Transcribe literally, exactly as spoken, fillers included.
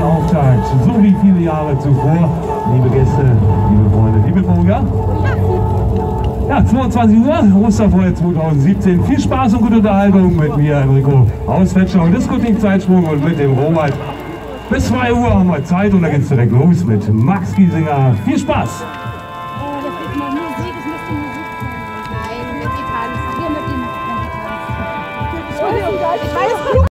Auftakt, so wie viele Jahre zuvor. Liebe Gäste, liebe Freunde, liebe Burger. Ja, zweiundzwanzig Uhr, Osterfeuer zweitausendsiebzehn. Viel Spaß und gute Unterhaltung mit mir, Enrico Hausfetscher und Discothek-Zeitsprung und mit dem Robert. Bis zwei Uhr haben wir Zeit und dann geht's direkt los mit Max Giesinger. Viel Spaß!